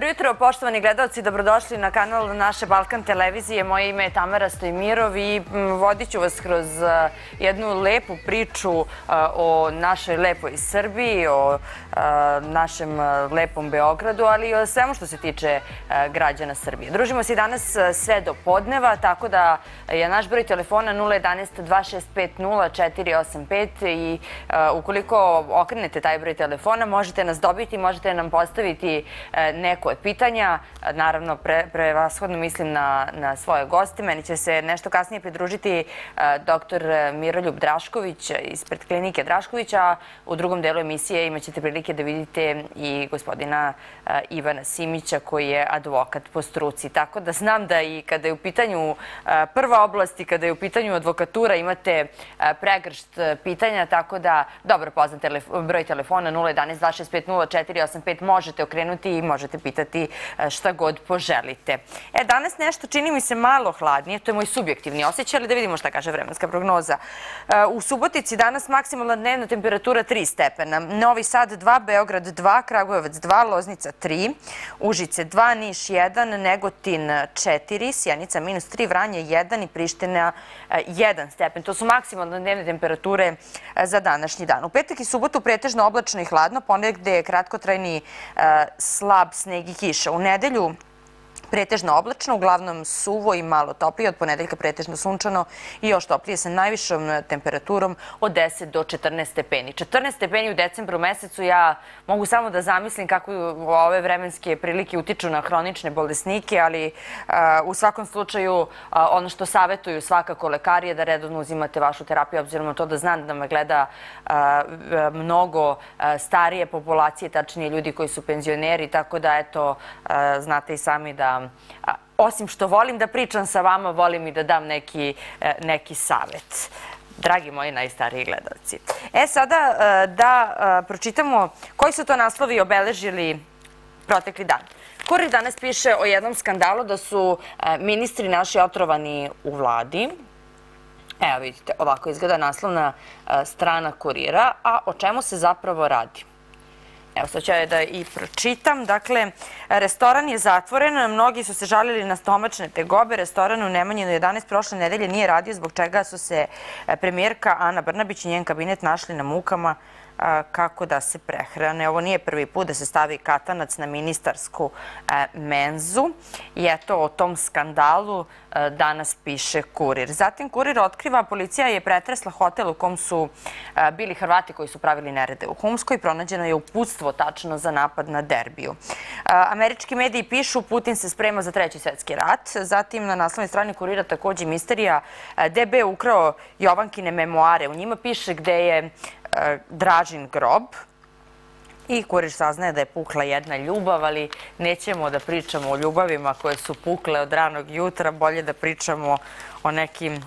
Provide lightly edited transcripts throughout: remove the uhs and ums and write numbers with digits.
jutro, poštovani gledalci, dobrodošli na kanal naše Balkan televizije. Moje ime je Tamara Stojmirov i vodit ću vas kroz jednu lepu priču o našoj lepoj Srbiji, o našem lepom Beogradu, ali i o svemu što se tiče građana Srbije. Družimo se i danas sve do podneva, tako da je naš broj telefona 011 2650 485 i ukoliko okrenete taj broj telefona možete nas dobiti, možete nam postaviti neko od pitanja. Naravno, prevashodno mislim na svoje goste. Meni će se nešto kasnije pridružiti dr. Miroljub Drašković ispred klinike Draškovića, a u drugom delu emisije imaćete prilike da vidite i gospodina Ivana Simića koji je advokat po struci. Tako da znam da i kada je u pitanju prva oblast i kada je u pitanju advokatura imate pregršt pitanja, tako da dobro poznat broj telefona 011 2650 485 možete okrenuti i možete pitati šta god poželite. Danas nešto čini mi se malo hladnije, to je moj subjektivni osjećaj, ali da vidimo šta kaže vremenska prognoza. U Subotici danas maksimalna dnevna temperatura 3 stepena, Novi Sad 2, Beograd 2, Kragujevac 2, Loznica 3, Užice 2, Niš 1, Negotin 4, Sjenica -3, Vranje 1 i Priština 1 stepen. To su maksimalne dnevne temperature za današnji dan. U petak i subotu pretežno oblačno i hladno, ponegde je kratkotrajni slab sneg i kiša. U nedelju pretežno oblačno, uglavnom suvo i malo toplije, od ponedeljka pretežno sunčano i još toplije sa najvišom temperaturom od 10 do 14 stepeni. 14 stepeni u decembru mesecu, ja mogu samo da zamislim kako ove vremenske prilike utiču na hronične bolesnike, ali u svakom slučaju ono što savjetuju svakako lekari je da redovno uzimate vašu terapiju, obzirom na to da znam da me gleda mnogo starije populacije, tačnije ljudi koji su penzioneri, tako da eto, znate i sami da osim što volim da pričam sa vama, volim i da dam neki savjet. Dragi moji najstariji gledalci. Sada da pročitamo koji su to naslovi obeležili protekli dan. Kurir danas piše o jednom skandalu da su ministri naši otrovani u vladi. Evo vidite, ovako izgleda naslovna strana Kurira, a o čemu se zapravo radi? Evo sad ću da i pročitam. Dakle, restoran je zatvoren, mnogi su se žalili na stomačne tegobe. Restoran u Nemanjinu 11 prošle nedelje nije radio, zbog čega su se premijerka Ana Brnabić i njen kabinet našli na mukama kako da se prehrane. Ovo nije prvi put da se stavi katanac na ministarsku menzu i eto o tom skandalu danas piše Kurir. Zatim Kurir otkriva, policija je pretresla hotel u kom su bili Hrvati koji su pravili nerede u Humskoj. Pronađeno je uputstvo tačno za napad na derbiju. Američki mediji pišu Putin se sprema za Treći svjetski rat. Zatim na naslovnoj strani Kurira također misterija. DB ukrao Jovankine memoare. U njima piše gde je Dražin grob i Kurir saznaje da je pukla jedna ljubav, ali nećemo da pričamo o ljubavima koje su pukle od ranog jutra, bolje da pričamo o nekim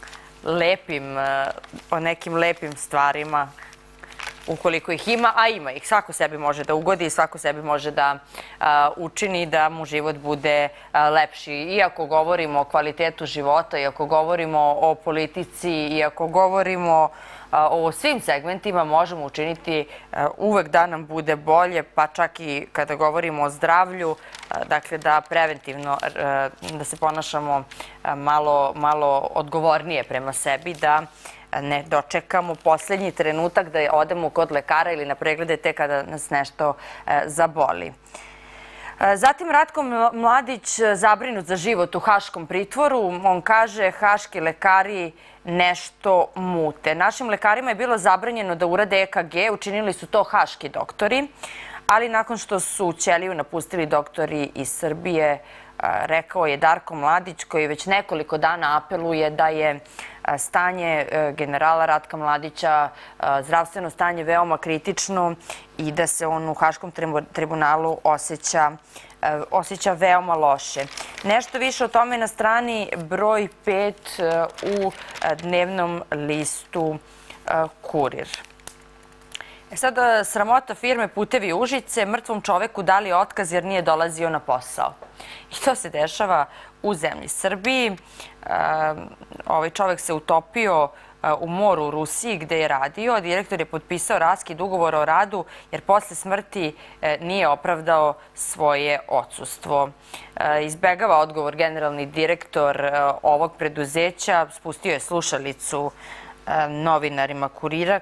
lepim stvarima ukoliko ih ima, a ima ih. Svako sebi može da ugodi i svako sebi može da učini da mu život bude lepši. Iako govorimo o kvalitetu života, iako govorimo o politici, iako govorimo o svim segmentima, možemo učiniti uvek da nam bude bolje, pa čak i kada govorimo o zdravlju, dakle da preventivno, da se ponašamo malo odgovornije prema sebi, da ne dočekamo posljednji trenutak da odemo kod lekara ili na preglede te kada nas nešto zaboli. Zatim Ratko Mladić zabrinut za život u haškom pritvoru. On kaže haški lekari nešto mute. Našim lekarima je bilo zabranjeno da urade EKG, učinili su to haški doktori, ali nakon što su ćeliju napustili doktori iz Srbije, rekao je Darko Mladić, koji već nekoliko dana apeluje da je stanje generala Ratka Mladića, zdravstveno stanje veoma kritično i da se on u Haškom tribunalu osjeća veoma loše. Nešto više o tome na strani broj 5 u dnevnom listu Kurir. Sada sramota firme Putevi Užice, mrtvom čoveku dali otkaz jer nije dolazio na posao. I to se dešava u zemlji Srbiji. Ovaj čovek se utopio u moru u Rusiji gde je radio. Direktor je potpisao raskid ugovora o radu jer posle smrti nije opravdao svoje odsustvo. Izbegava odgovor generalni direktor ovog preduzeća. Spustio je slušalicu novinarima Kurira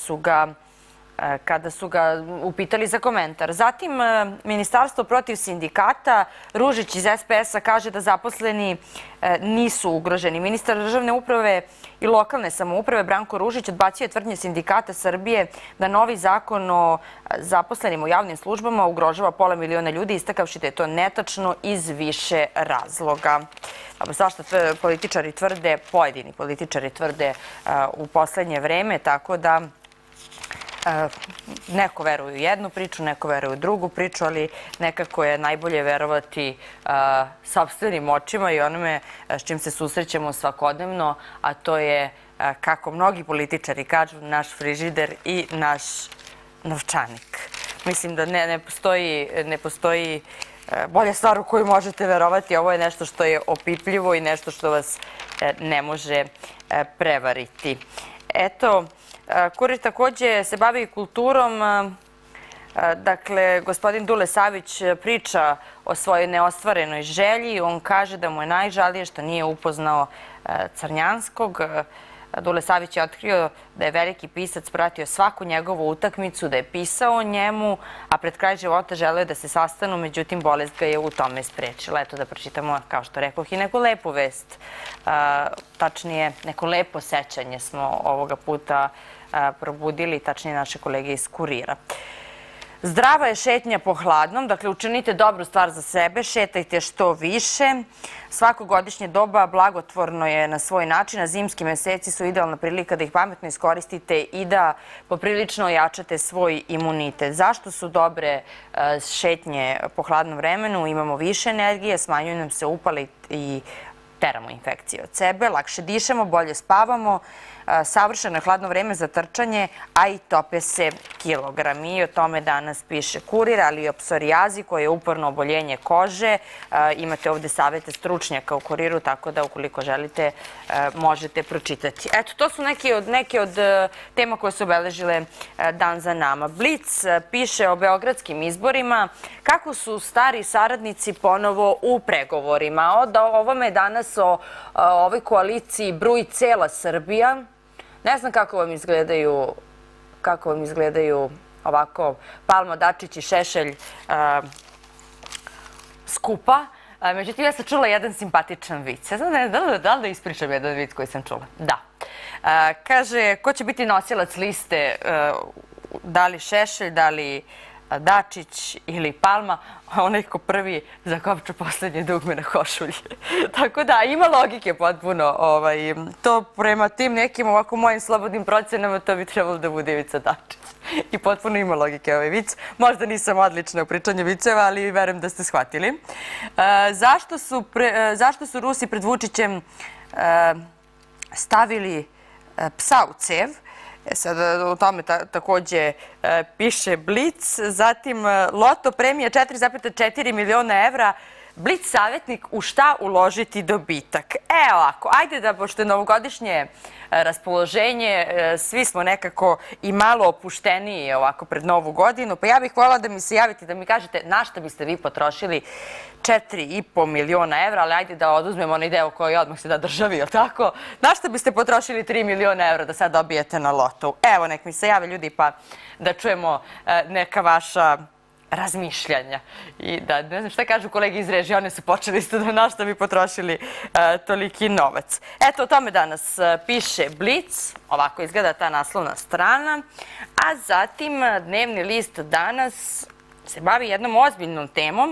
kada su ga upitali za komentar. Zatim, Ministarstvo protiv sindikata, Ružić iz SPS-a kaže da zaposleni nisu ugroženi. Ministar državne uprave i lokalne samouprave Branko Ružić odbacio je tvrdnje Sindikata Srbije da novi zakon o zaposlenim u javnim službama ugrožava pola miliona ljudi, istakavši da je to netačno iz više razloga. Zašto političari tvrde, pojedini političari tvrde u poslednje vreme, tako da neko veruje u jednu priču, neko veruje u drugu priču, ali nekako je najbolje verovati sopstvenim očima i onome s čim se susrećemo svakodnevno, a to je, kako mnogi političari kažu, naš frižider i naš novčanik. Mislim da ne postoji bolja stvar u koju možete verovati. Ovo je nešto što je opipljivo i nešto što vas ne može prevariti. Eto, Kurir takođe se bavi kulturom. Dakle, gospodin Dule Savić priča o svojoj neostvarenoj želji. On kaže da mu je najžalije što nije upoznao Crnjanskog. Dule Savić je otkrio da je veliki pisac pratio svaku njegovu utakmicu, da je pisao o njemu, a pred kraj života želeo je da se sastanu, međutim, bolest ga je u tome sprečila. Eto da pročitamo, kao što rekoh, i neku lepu vest. Tačnije, neko lepo sećanje smo ovoga puta probudili, tačnije naše kolege iz Kurira. Zdrava je šetnja po hladnom, dakle učinite dobru stvar za sebe, šetajte što više. Svako godišnje doba blagotvorno je na svoj način, a zimski meseci su idealna prilika da ih pametno iskoristite i da poprilično ojačate svoj imunitet. Zašto su dobre šetnje po hladnom vremenu? Imamo više energije, smanjuju nam se upale i teramo infekcije od sebe, lakše dišemo, bolje spavamo, savršeno je hladno vreme za trčanje, a i tope se kilogrami. I o tome danas piše Kurir, ali i o psorijazi koje je uporno oboljenje kože. Imate ovde savete stručnjaka u Kuriru, tako da ukoliko želite možete pročitati. Eto, to su neke od tema koje su obeležile dan za nama. Blic piše o beogradskim izborima, kako su stari saradnici ponovo u pregovorima. O ovome danas, o ovoj koaliciji bruji cela Srbija. Ne znam kako vam izgledaju ovako Palma, Dačić i Šešelj skupa. Međutim, ja sam čula jedan simpatičan vic. Ja znam da li da ispričam jedan vic koji sam čula? Da. Kaže, ko će biti nosilac liste, da li Šešelj, da li Dačić ili Palma, onaj ko prvi zakopča poslednje dugme na košulji. Tako da, ima logike potpuno. To prema tim nekim ovako mojim slobodnim procenama to bi trebalo da bude Ivica Dačić. I potpuno ima logike ovaj vic. Možda nisam odlična u pričanju viceva, ali verujem da ste shvatili. Zašto su Rusi pred Vučićem stavili psa u cev? Sad o tome takođe piše Blic. Zatim, loto premija 4,4 miliona evra. Blic savjetnik u šta uložiti dobitak. Ovako, ajde da, pošto je novogodišnje raspoloženje, svi smo nekako i malo opušteniji ovako pred Novu godinu, pa ja bih voljela da mi se javite, da mi kažete na šta biste vi potrošili 4,5 miliona evra, ali ajde da oduzmemo onaj deo koji odmah se da državi, je li tako? Na šta biste potrošili 3 miliona evra da sad dobijete na lotu? Evo, nek mi se jave ljudi pa da čujemo neka vaša razmišljanja. I da, ne znam šta kažu kolege iz režije, one su počeli isto da na šta bi potrošili toliki novac. Eto, o tome danas piše Blic, ovako izgleda ta naslovna strana, a zatim dnevni list Danas se bavi jednom ozbiljnom temom.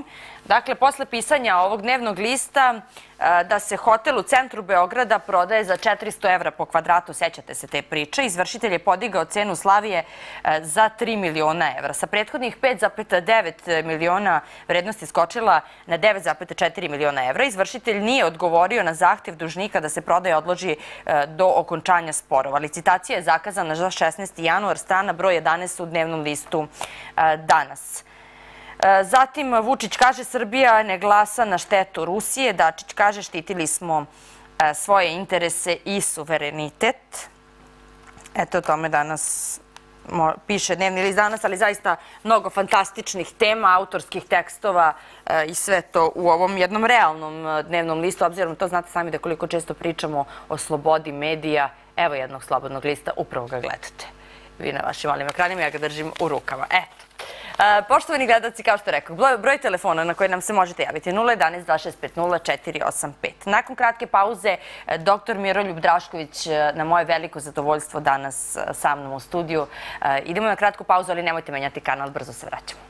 Dakle, posle pisanja ovog dnevnog lista da se hotel u centru Beograda prodaje za 400 evra po kvadratu, sećate se te priče, izvršitelj je podigao cenu Slavije za 3 miliona evra. Sa prethodnih 5,9 miliona vrednost je skočila na 9,4 miliona evra. Izvršitelj nije odgovorio na zahtev dužnika da se prodaja odloži do okončanja sporova. Licitacija je zakazana za 16. januar, strana broj 11 u dnevnom listu danas. Zatim, Vučić kaže Srbija ne glasa na štetu Rusije. Dačić kaže štitili smo svoje interese i suverenitet. Eto, o tome danas piše dnevni list danas, ali zaista mnogo fantastičnih tema, autorskih tekstova i sve to u ovom jednom realnom dnevnom listu. Obzirom to znate sami da koliko često pričamo o slobodi medija. Evo jednog slobodnog lista, upravo ga gledate. Vi na vašim malim ekranima, ja ga držim u rukama. Eto. Poštovani gledalci, kao što rekao, broj telefona na koji nam se možete javiti 011 265 0485. Nakon kratke pauze, dr. Miroljub Drašković na moje veliko zadovoljstvo danas sa mnom u studiju. Idemo na kratku pauzu, ali nemojte menjati kanal, brzo se vraćamo.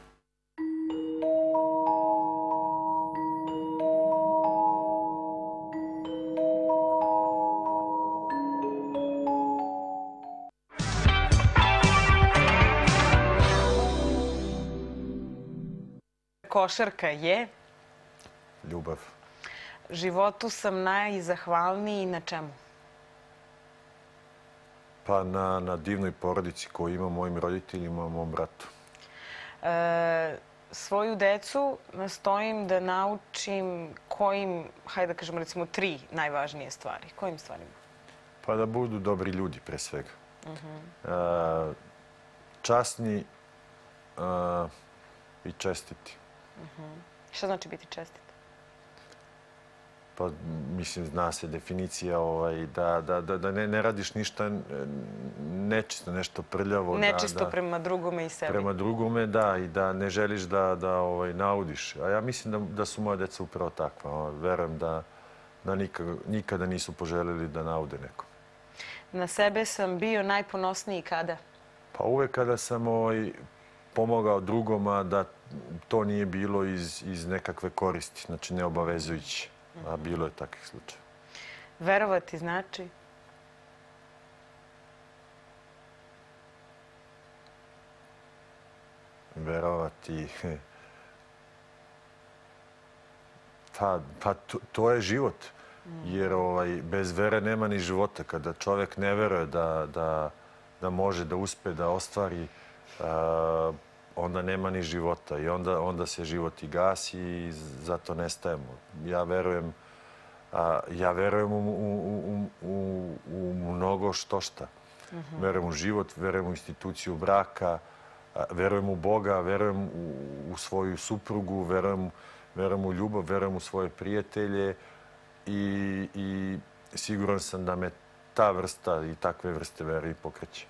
Košarka je? Ljubav. Životu sam najzahvalniji na čemu? Pa na divnoj porodici koju imam, mojim roditeljima, mom bratu. Svoju decu nastojim da naučim kojim, hajde da kažemo recimo 3 najvažnije stvari. Kojim stvarima? Pa da budu dobri ljudi pre svega. Časni i čestiti. Šta znači biti čestit? Pa, mislim, zna se definicija da ne radiš ništa nečisto, nešto prljavo. Nečisto prema drugome i sebi. Prema drugome, da, i da ne želiš da naudiš. A ja mislim da su moja deca upravo takva. Verujem da nikada nisu poželjeli da naude nekom. Na sebe sam bio najponosniji kada? Pa uvek kada sam pomogao drugoma, da to nije bilo iz nekakve koristi, znači neobavezujući, a bilo je takvih slučaja. Verovati znači? Verovati... Pa to je život, jer bez vere nema ni života. Kada čovjek ne veruje da može da uspe, da ostvari, onda nema ni života i onda se život i gasi i zato nestajemo. Ja verujem u mnogo šta. Verujem u život, verujem u instituciju braka, verujem u Boga, verujem u svoju suprugu, verujem u ljubav, verujem u svoje prijatelje i siguran sam da me ta vrsta i takve vrste vere i pokreće.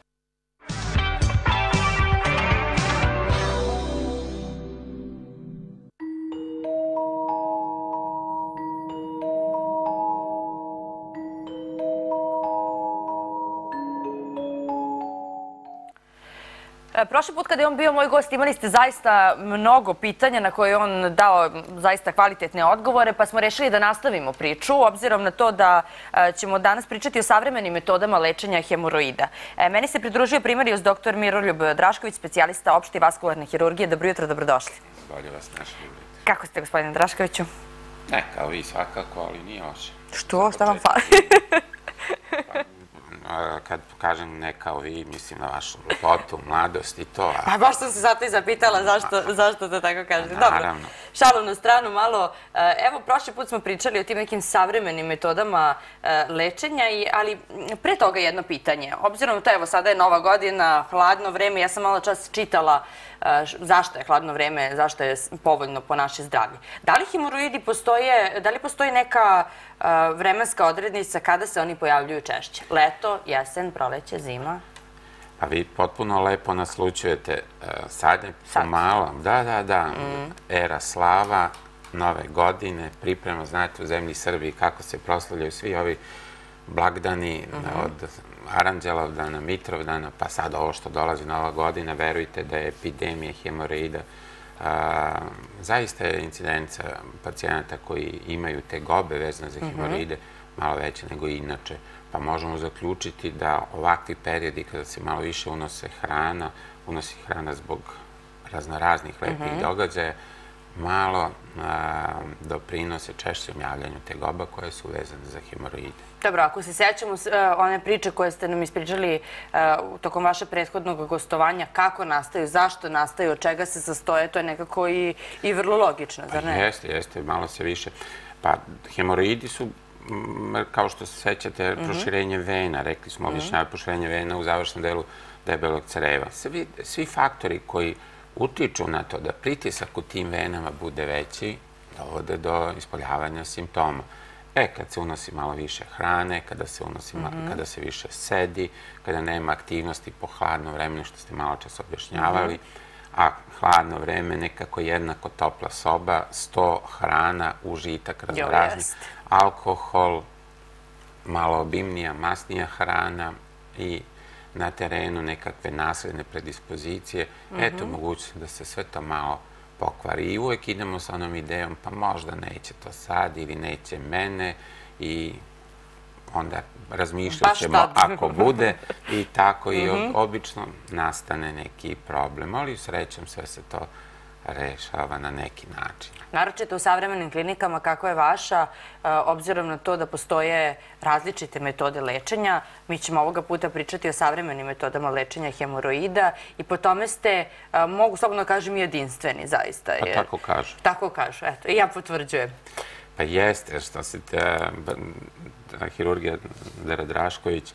Prošli put kada je on bio moj gost imali ste zaista mnogo pitanja na koje je on dao zaista kvalitetne odgovore, pa smo rešili da nastavimo priču, obzirom na to da ćemo danas pričati o savremenim metodama lečenja hemoroida. Meni se pridružio primarijus dr. Miroljub Drašković, specijalista opšte i vaskularne hirurgije. Dobro jutro, dobrodošli. Bolje vas našli. Kako ste, gospodine Draškoviću? Ne, kao vi svakako, ali nije loše. Što? Šta vam fali? Kad kažem ne kao vi, mislim na vašu lepotu, mladost i to. Pa baš sam se zato i zapitala zašto to tako kažete. Naravno. Dobro, šalu na stranu malo. Evo, prošli put smo pričali o tim nekim savremenim metodama lečenja, ali pre toga jedno pitanje. Obzirom na to, evo, sada je Nova godina, hladno vreme, ja sam malo čas čitala zašto je hladno vreme, zašto je povoljno po naše zdravlje. Da li hemoroidi postoje, da li postoji neka vremenska odrednica kada se oni pojavljuju češće? Leto, jesen, proleće, zima? Pa vi potpuno lepo naslučujete. Sad je pomalo, da, era slava, nove godine, priprema, znate, u zemlji Srbiji kako se proslavljaju svi ovi blagdani od Aranđelovdana, Mitrovdana, pa sad ovo što dolazi Nova godina, verujte da je epidemija hemoroida zaista je incidenca pacijenata koji imaju tegobe vezane za hemoroide malo veće nego inače. Pa možemo zaključiti da ovakvi periodi kada se malo više unosi hrana zbog raznoraznih lepih događaja, malo doprinose češćem javljanju tegoba koje su vezane za hemoroide. Dobro, ako se sećamo one priče koje ste nam ispričali tokom vaše prethodnog gostovanja, kako nastaju, zašto nastaju, od čega se sastoje, to je nekako i vrlo logično, zar ne? Jeste, malo se više. Pa, hemoroidi su, kao što se sećate, proširenje vena. Rekli smo, objašnjava proširenje vena u završnom delu debelog creva. Svi faktori koji utiču na to da pritisak u tim venama bude veći, dovode do ispoljavanja simptoma. Kad se unosi malo više hrane, kada se više sedi, kada nema aktivnosti po hladnom vremenu, što ste malo čas objašnjavali, a hladno vreme nekako jednako topla soba, 100 hrana, užitak raznoraznih, alkohol, malo obimnija, masnija hrana i na terenu nekakve nasledne predispozicije. Eto, mogućnost da se sve to malo pokvari. I uvek idemo sa onom idejom, pa možda neće to sad ili neće mene i onda razmišljat ćemo ako bude i tako i obično nastane neki problem, ali srećom sve se to rešava na neki način. Naročito u savremenim klinikama kako je vaša, obzirom na to da postoje različite metode lečenja, mi ćemo ovoga puta pričati o savremenim metodama lečenja hemoroida i po tome ste, mogu slobodno kažem, jedinstveni zaista. Pa tako kažu. Tako kažu, eto, i ja potvrđujem. Pa jeste, što se hirurgija Dera Drašković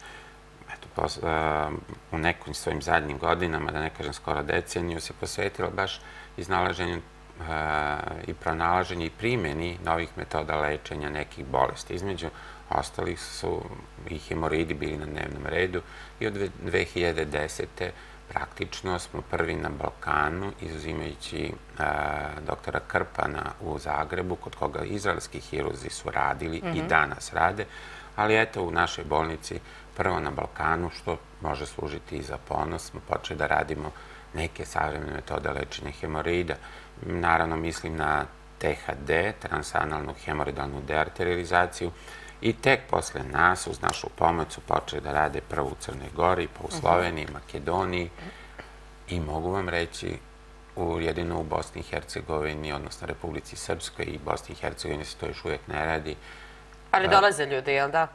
u nekim svojim zadnjim godinama, da ne kažem skoro deceniju, se posvetila baš iznalaženju i pronalaženju i primjeni novih metoda lečenja nekih bolesti. Između ostalih su i hemoroidi bili na dnevnom redu i od 2010. praktično smo prvi na Balkanu, izuzimajući doktora Krpana u Zagrebu, kod koga izraelski hirurzi su radili i danas rade, ali eto u našoj bolnici prvo na Balkanu, što može služiti i za ponos, smo počeli da radimo neke savremene metode lečenja hemoroida. Naravno mislim na THD, transanalnu hemoroidalnu dearterializaciju, i tek posle nas, uz našu pomoć, su počeli da rade prvo u Crnoj Gori, pa u Sloveniji, Makedoniji i mogu vam reći jedino u Bosni i Hercegovini, odnosno Republici Srpskoj i Bosni i Hercegovini se to još uvijek ne radi. Ali dolaze ljudi, jel da?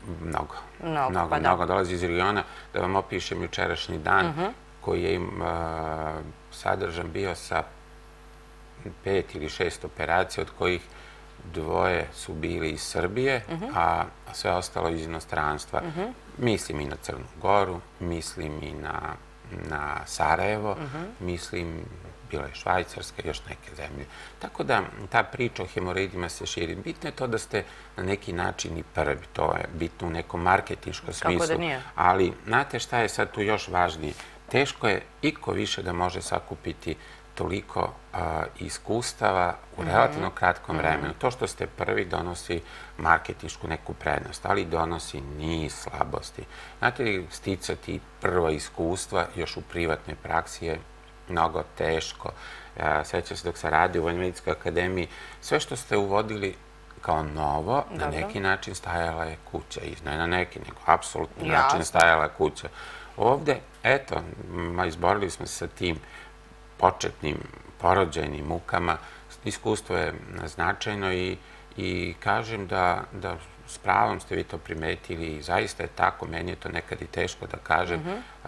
Mnogo dolazi iz regiona. Da vam opišem jučerašnji dan koji je sadržan bio sa 5 ili 6 operacija, od kojih 2 su bili iz Srbije, a sve ostalo iz inostranstva. Mislim i na Crnu Goru, mislim i na Sarajevo, mislim, bila je Švajcarska i još neke zemlje. Tako da ta priča o hemoroidima se širi. Bitno je to da ste na neki način i prvi. To je bitno u nekom marketinškom smislu. Kako da nije? Ali, znate šta je sad tu još važnije? Teško je iko više da može sakupiti toliko iskustava u relativno kratkom vremenu. To što ste prvi donosi marketinšku neku prednost, ali donosi niz slabosti. Znate li, sticati prva iskustva još u privatnoj praksi je mnogo teško. Sećam se dok sam radio u Vojnomedicinskoj akademiji, sve što ste uvodili kao novo, na neki način stajala je kuća. Ne na neki, nego apsolutni način stajala je kuća. Ovde, eto, izborili smo se sa tim početnim porođajnim mukama. Iskustvo je značajno i kažem da s pravom ste vi to primetili i zaista je tako. Meni je to nekad i teško da kažem.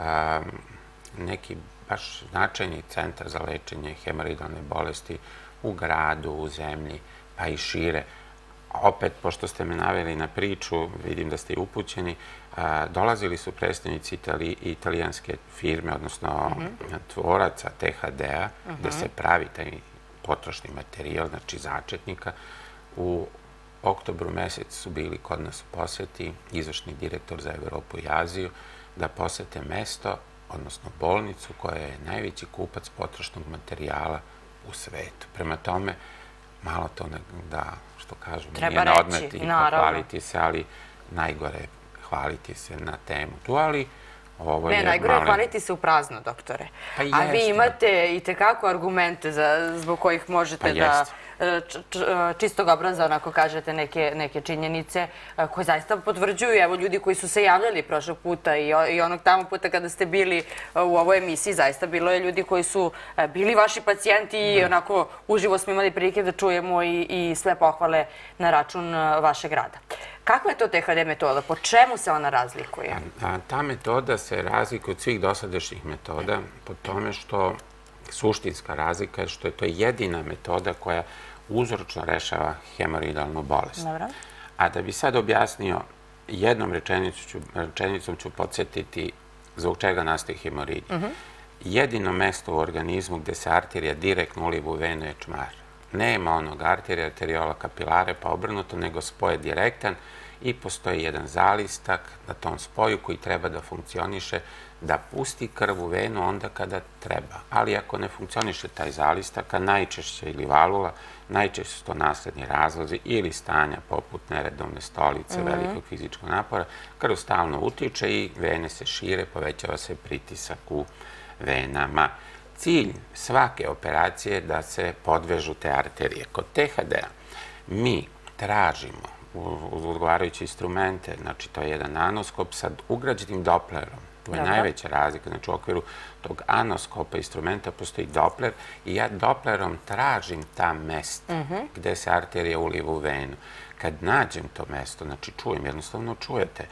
Neki baš značajni centar za lečenje hemoroidalne bolesti u gradu, u zemlji, pa i šire. Opet, pošto ste me naveli na priču, vidim da ste i upućeni, dolazili su predstavnici italijanske firme, odnosno tvoraca THD-a, gde se pravi taj potrošni materijal, znači začetnika. U oktobru mesecu su bili kod nas u poseti izvršni direktor za Evropu i Aziju, da posete mesto, odnosno bolnicu koja je najveći kupac potrošnog materijala u svetu. Prema tome, malo to da, što kažem, nije na odmet i pohvaliti se, ali najgore je hvaliti se na temu tu. Ali Ovo Ne, je najgore je malen- hvaliti se u prazno, doktore. Pa A vi jeste. imate i tekako argumente zbog kojih možete Pa da jeste. čistog obraza, onako kažete, neke činjenice koje zaista potvrđuju. Evo, ljudi koji su se javljali prošlog puta i onog tamo puta kada ste bili u ovoj emisiji, zaista bilo je ljudi koji su bili vaši pacijenti i onako uživo smo imali prilike da čujemo i sve pohvale na račun vašeg rada. Kakva je to THD metoda? Po čemu se ona razlikuje? Ta metoda se razlikuje od svih dosadašnjih metoda po tome što suštinska razlika je što je to jedina metoda koja uzročno rešava hemoroidalnu bolest. Dobro. A da bi sad objasnio, jednom rečenicom ću podsjetiti zbog čega nastaje hemoroid. Jedino mesto u organizmu gde se arterija direktno uliva u venu je čmar. Nema onog arterija, arteriola kapilare pa obrnuto, nego spoj je direktan i postoji jedan zalistak na tom spoju koji treba da funkcioniše, da pusti krv u venu onda kada treba. Ali ako ne funkcioniše taj zalistak, a najčešće ili valula, najčešće su to nasledni razlozi ili stanja poput neredovne stolice, velikog fizičkog napora, krv stalno utiče i vene se šire, povećava se pritisak u venama. Cilj svake operacije je da se podvežu te arterije. Kod THD-a mi tražimo uz odgovarajuće instrumente, znači to je jedan anoskop sa ugrađenim Dopplerom. To je najveća razlika. Znači u okviru tog anoskopa instrumenta postoji Doppler i ja Dopplerom tražim ta mesta gde se arterija uliva u venu. Kad nađem to mesto, znači čujem, jednostavno čujete,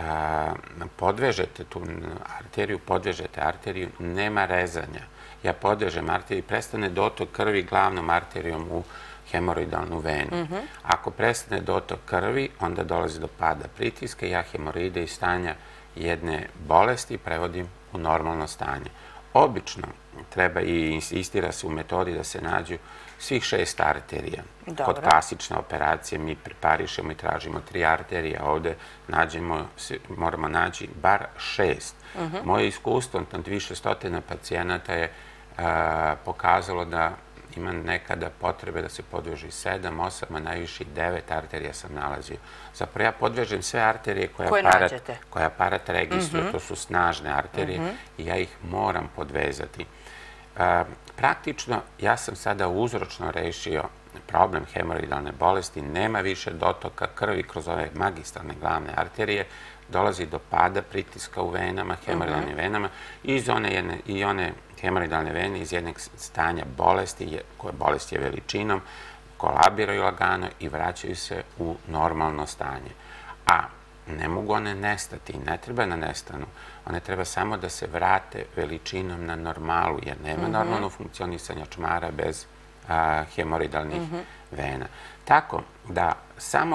podvežete tu arteriju, podvežete arteriju, nema rezanja. Ja podvežem arteriju i prestane dotok krvi glavnom arterijom u hemoroidalnu venu. Ako prestane dotok krvi, onda dolazi do pada pritiska i ja hemoroide iz stanja jedne bolesti prevodim u normalno stanje. Obično treba i insistira se u metodi da se nađu svih 6 arterija. Kod klasične operacije mi preparišemo i tražimo 3 arterije, a ovde moramo naći bar 6. Moje iskustvo nad više stotina pacijenata je pokazalo da ima nekada potrebe da se podveži 7, 8, a najviše 9 arterija sam nalazio. Zapravo ja podvežem sve arterije koje aparat registruje, to su snažne arterije i ja ih moram podvezati. Praktično, ja sam sada uzročno rešio problem hemoroidalne bolesti, nema više dotoka krvi kroz ove magistralne glavne arterije, dolazi do pada pritiska u venama, hemoroidalnim venama i one hemoroidalne vene iz jednog stanja bolesti, koja bolest je veličinom, kolabiraju lagano i vraćaju se u normalno stanje. A ne mogu one nestati, ne treba da nestanu. One treba samo da se vrate veličinom na normalu, jer nema normalno funkcionisanja čmara bez hemoroidalnih vena. Tako da samo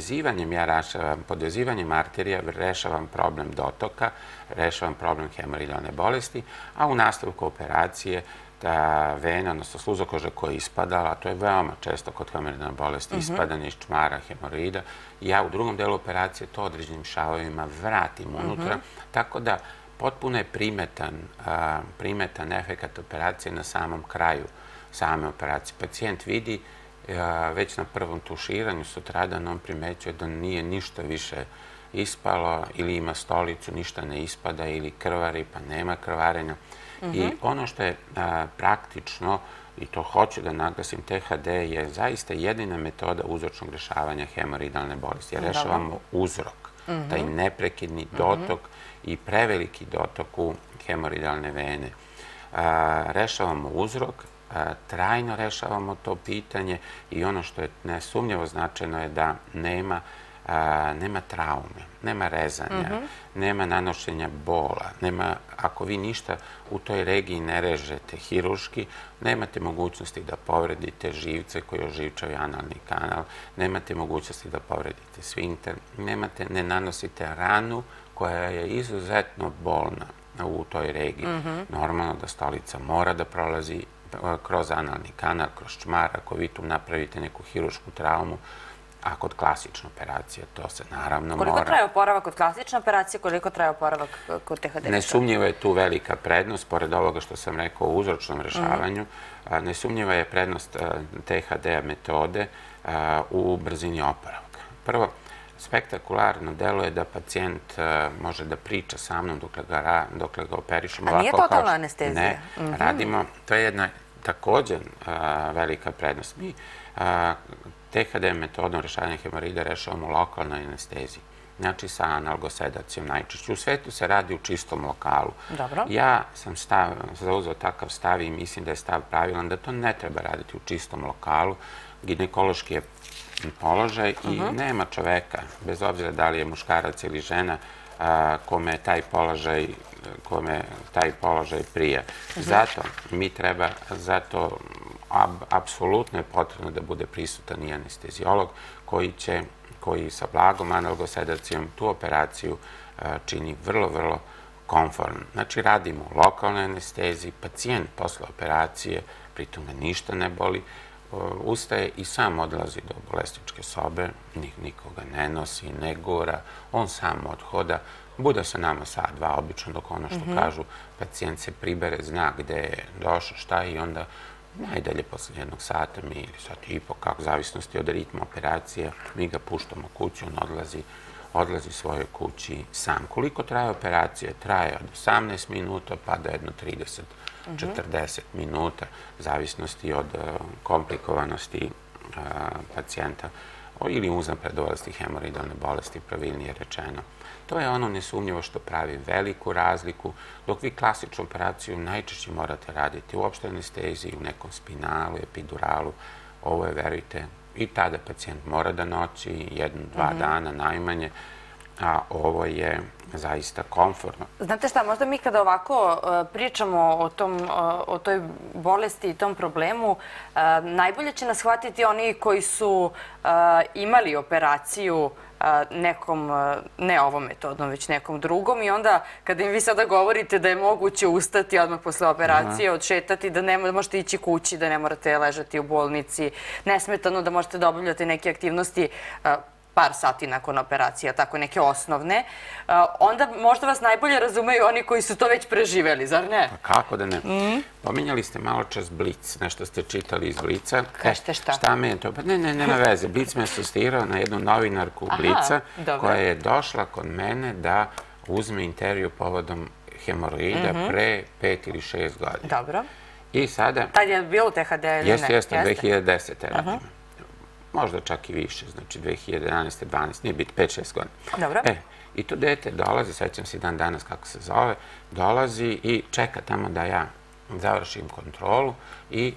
podvezivanjem arterija rešavam problem dotoka, rešavam problem hemoroidalne bolesti, a u nastavku operacije ta vena, odnosno sluzokoža koja je ispadala, a to je veoma često kod hemoroidalne bolesti, ispadanje iz čmara hemoroida, ja u drugom delu operacije to određenim šavovima vratim unutra, tako da potpuno je primetan efekat operacije na samom kraju same operacije. Pacijent vidi već na prvom tuširanju sutradan on primećuje da nije ništa više ispalo ili ima stolicu, ništa ne ispada ili krvari pa nema krvarenja. I ono što je praktično, i to hoću da naglasim, THD je zaista jedina metoda uzročnog rešavanja hemoroidalne bolesti. Jer rešavamo uzrok, taj neprekidni dotok i preveliki dotok u hemoroidalne vene. Rešavamo uzrok, trajno rešavamo to pitanje i ono što je nesumnjivo značajno je da nema traume, nema rezanja, nema nanošenja bola, ako vi ništa u toj regiji ne režete hiruški, nemate mogućnosti da povredite živce koji oživčaju analni kanal, nemate mogućnosti da povredite sfinkter, ne nanosite ranu koja je izuzetno bolna u toj regiji. Normalno da stolica mora da prolazi kroz analni kanal, kroz čmar, ako vi tu napravite neku hirušku traumu, a kod klasične operacije to se naravno mora. Koliko traje oporavak kod klasične operacije, koliko traje oporavak kod THD? Nesumnjivo je tu velika prednost, pored ovoga što sam rekao o uzročnom rešavanju, nesumnjiva je prednost THD metode u brzini oporavka. Prvo, spektakularno deluje da pacijent može da priča sa mnom dokle ga operišemo. A nije totalna anestezija? Ne, radimo. To je jedna također velika prednost. Mi THD metodom rešavanja hemoroida rešavamo u lokalnoj anesteziji. Znači sa analgosedacijom najčešće. U svetu se radi u čistom lokalu. Dobro. Ja sam zauzeo takav stav i mislim da je stav pravilan da to ne treba raditi u čistom lokalu. Ginekološki je položaj i nema čoveka, bez obzira da li je muškarac ili žena, kome taj položaj prija. Zato apsolutno je potrebno da bude prisutan i anesteziolog koji sa blagom analgosedacijom tu operaciju čini vrlo, vrlo komfortno. Znači, radimo u lokalnoj anesteziji, pacijent posle operacije, pritom ga ništa ne boli, ustaje i sam odlazi do bolesničke sobe, nikoga ne nosi, ne gura, on sam odhoda, bude sa nama sat, dva, obično dok ono što kažu, pacijent se pribere, zna gde je došao, šta i onda najdalje posle jednog sata ili sat i po, kako zavisnosti od ritma operacije, mi ga puštamo kući, on odlazi svojoj kući sam. Koliko traje operacija? Traje od 18 minuta pa do jedno 30-40 minuta, zavisnosti od komplikovanosti pacijenta ili uznapredovalih hemoroidalne bolesti, pravilnije rečeno. To je ono nesumnjivo što pravi veliku razliku, dok vi klasičnu operaciju najčešće morate raditi u opštoj anesteziji, u nekom spinalu, epiduralu. Ovo je, verujte, i tada pacijent mora da noći 1-2 dana najmanje, a ovo je zaista komfortno. Znate šta, možda mi kada ovako pričamo o toj bolesti i tom problemu, najbolje će nas shvatiti oni koji su imali operaciju nekom, ne ovom metodom, već nekom drugom i onda kada im vi sada govorite da je moguće ustati odmah posle operacije, odšetati, da ne možete ići kući, da ne morate ležati u bolnici, nesmetano da možete da obavljate neke aktivnosti par sati nakon operacije, tako neke osnovne, onda možda vas najbolje razumeju oni koji su to već preživeli, zar ne? Pa kako da ne? Pominjali ste malo čas Blic, nešto ste čitali iz Blica. Kažete šta? Šta me je to? Pa ne na veze. Blic me asocirao na jednu novinarku Blica koja je došla kod mene da uzme intervju povodom hemoroida pre 5 ili 6 godina. Dobro. I sada... Tad je bilo u THD ili ne? Jeste, 2010. radimo. Možda čak i više, znači 2011. 12. nije biti 5-6 godina. Dobro. I to dete dolazi, sećam se dan danas kako se zove, dolazi i čeka tamo da ja završim kontrolu i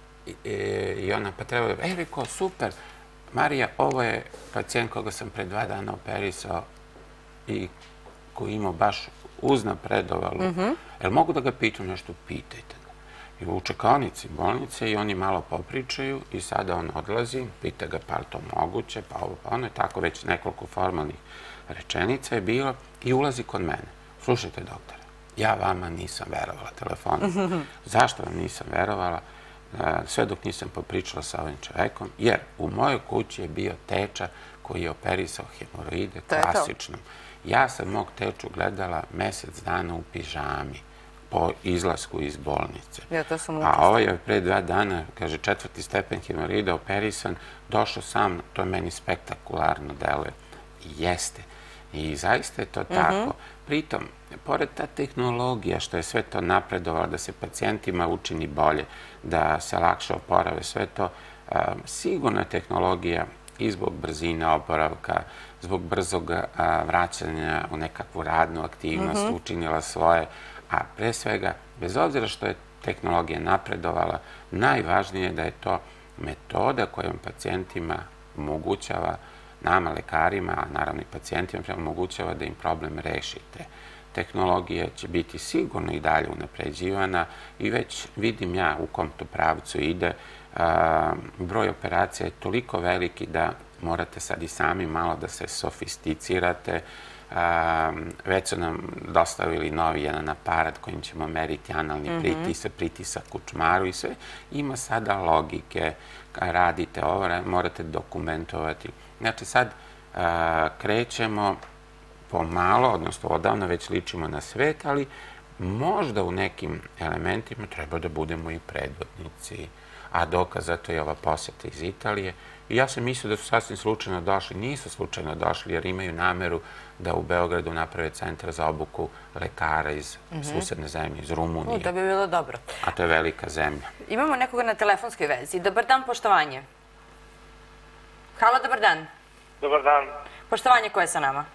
ona pa treba da... Reko, super, Marija, ovo je pacijent koga sam pre 2 dana operisao i koji imao baš uznapredovalu. Jel mogu da ga pitam nešto? Pitajte ga. I u čekanici bolnice i oni malo popričaju i sada on odlazi, pita ga pa li to moguće, pa ovo, pa ono je tako već nekoliko formalnih rečenica je bilo i ulazi kod mene. Slušajte, doktore, ja vama nisam verovala telefonom. Zašto vam nisam verovala? Sve dok nisam popričala sa ovim čovekom, jer u mojoj kući je bio teča koji je operisao hemoroide klasičnom. Ja sam mog teču gledala mesec dana u pižami po izlasku iz bolnice. A ovo je pre 2 dana, kaže, 4. stepen hemoroida operisan, došao sam, to je meni spektakularno deluje. Jeste. I zaista je to tako. Pritom, pored ta tehnologija što je sve to napredovalo, da se pacijentima učini bolje, da se lakše oporave, sve to, sigurno je tehnologija i zbog brzine oporavka, zbog brzog vraćanja u nekakvu radnu aktivnost, učinila svoje, a pre svega, bez obzira što je tehnologija napredovala, najvažnije je da je to metoda kojom pacijentima omogućava, nama, lekarima, a naravno i pacijentima, omogućava da im problem rešite. Tehnologija će biti sigurno i dalje unapređivana i već vidim ja u kom to pravcu ide. Broj operacija je toliko veliki da morate sad i sami malo da se sofisticirate. Već su nam dostavili novi jedan aparat kojim ćemo meriti analni pritisak, pritisak u čmaru i sve. Ima sada logike, radite ovo, morate dokumentovati. Znači sad krećemo pomalo, odnosno odavno već ličimo na svet, ali možda u nekim elementima treba da budemo i predvodnici. a dokaz za to je ova posjeta iz Italije. I ja sam mislio da su sasvim slučajno došli. Nisu slučajno došli jer imaju nameru da u Beogradu naprave centar za obuku lekara iz susedne zemlje, iz Rumunije. To bi bilo dobro. A to je velika zemlja. Imamo nekoga na telefonskoj vezi. Dobar dan, poštovanje. Halo, dobar dan. Dobar dan. Poštovanje, ko je sa nama?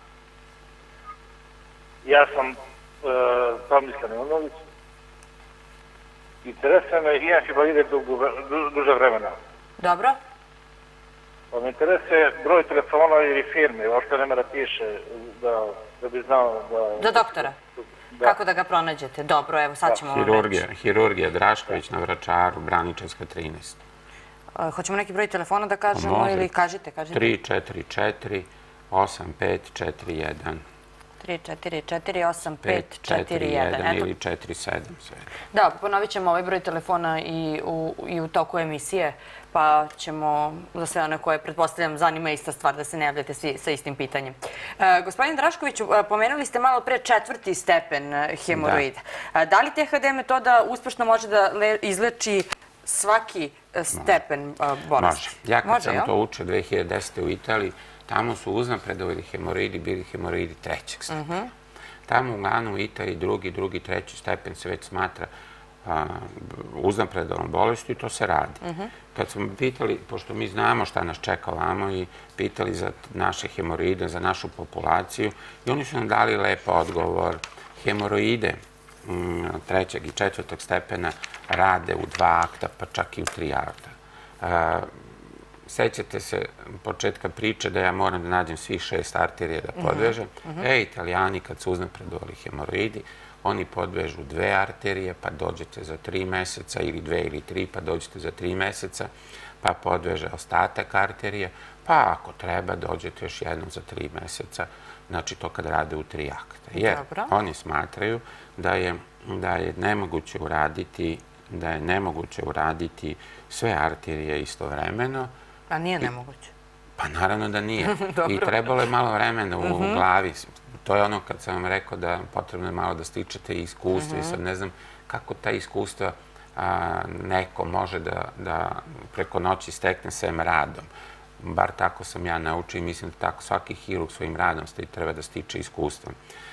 Ja sam Tomislav Milunović. Interesuje me, inače ba ide duže vremena. Dobro. Pa me interesuje broj telefona ili firme, uopšte ne mora piše da bi znao da... Do doktora? Kako da ga pronađete? Dobro, evo sad ćemo vam reći. Hirurgija Drašković na Vračaru, Braničevska 13. Hoćemo neki broj telefona da kažemo ili kažite? 344 8541. 344 8541 ili 47 sve. Da, ponovit ćemo ovaj broj telefona i u toku emisije, pa ćemo za sve one koje, pretpostavljam, zanima ista stvar, da se ne javljate svi sa istim pitanjem. Gospodin Draškoviću, pomenuli ste malo pre 4. stepen hemoroida. Da li THD metoda uspešno može da izleči svaki stepen bolesti? Može. Ja kad sam to učio 2010. u Italiji, tamo su uznapredovali hemoroidi, bili hemoroidi 3. stepena. Tamo uglavnom u Italiji drugi, 3. stepen se već smatra uznapredovalnom bolesti i to se radi. Kad smo pitali, pošto mi znamo šta nas čeka ovamo i pitali za naše hemoroide, za našu populaciju, i oni su nam dali lep odgovor. Hemoroide 3. i 4. stepena rade u 2 akta, pa čak i u 3 akta. Sećate se početka priče da ja moram da nađem svih 6 arterija da podvežem. Italijani kad su uznapredovali hemoroidi, oni podvežu 2 arterije, pa dođete za 3 meseca, ili 2 ili 3, pa dođete za 3 meseca, pa podveže ostatak arterije, pa ako treba dođete još jednom za 3 meseca, znači to kad rade u 3 akta. Jer oni smatraju da je nemoguće uraditi sve arterije istovremeno. A nije nemoguće? Pa naravno da nije. I trebalo je malo vremena u glavi. To je ono kad sam vam rekao da potrebno je malo da stičete iskustvo i sad ne znam kako ta iskustva neko može da preko noći stekne svojim radom. Bar tako sam ja naučio i mislim da tako svaki hirurg svojim radom treba da stiče iskustvo.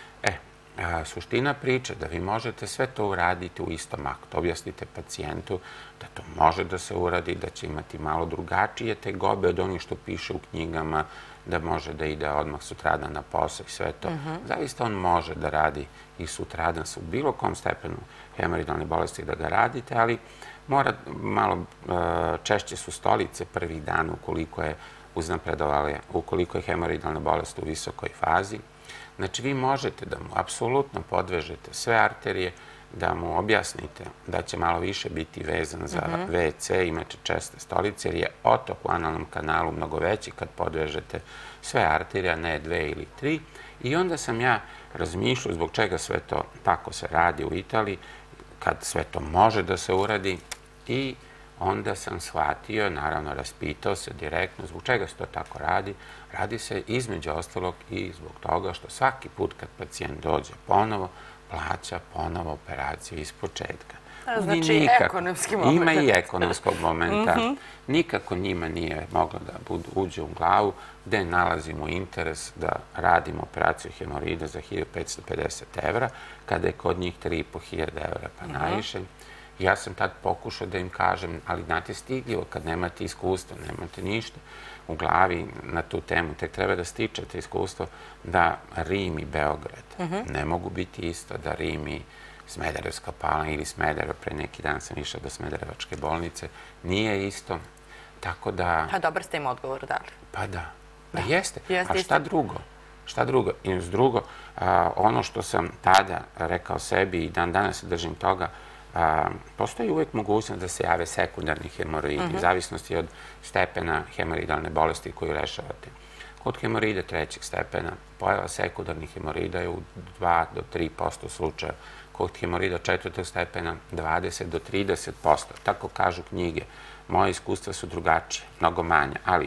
Suština priče da vi možete sve to uraditi u istom aktu. Objasnite pacijentu da to može da se uradi, da će imati malo drugačije tegobe od onih što piše u knjigama, da može da ide odmah sutradan na posao i sve to. Zaista on može da radi i sutradan u bilo kom stepenu hemoroidalne bolesti da ga radite, ali mora malo češće su stolice prvih dana ukoliko je uznapredovale, ukoliko je hemoroidalna bolest u visokoj fazi. Znači, vi možete da mu apsolutno podvežete sve arterije, da mu objasnite da će malo više biti vezan za WC, imaće česte stolice, jer je otok u analnom kanalu mnogo veći kad podvežete sve arterije, ne 2 ili 3. I onda sam ja razmišljao zbog čega sve to tako se radi u Italiji, kad sve to može da se uradi, i onda sam shvatio, naravno raspitao se direktno zbog čega se to tako radi. Radi se između ostalog i zbog toga što svaki put kad pacijent dođe ponovo, plaća ponovo operaciju iz početka. Znači, ekonomski moment. Ima i ekonomskog momenta. Nikako njima nije moglo da uđe u glavu gde nalazimo interes da radimo operaciju hemoroida za 1550 evra, kada je kod njih 3500 evra pa najviše. Ja sam tad pokušao da im kažem, ali znate, stidljivo kad nemate iskustva, nemate ništa u glavi na tu temu, tek treba da stičete iskustvo da Rim i Beograd ne mogu biti isto, da Rim i Smederevska Palanka ili Smederevo, pre neki dan sam išao do Smederevačke bolnice, nije isto, tako da... A dobar ste im odgovor dali. Pa da, jeste. A šta drugo? Šta drugo? I uz drugo, ono što sam tada rekao sebi i dan danas se držim toga, postoji uvek mogućnost da se jave sekundarni hemoroidi, u zavisnosti od stepena hemoroidalne bolesti koju rešavate. Kod hemoroida 3. stepena pojava sekundarnih hemoroida je u 2 do 3% slučaja. Kod hemoroida 4. stepena 20 do 30%. Tako kažu knjige. Moje iskustva su drugačije, mnogo manje. Ali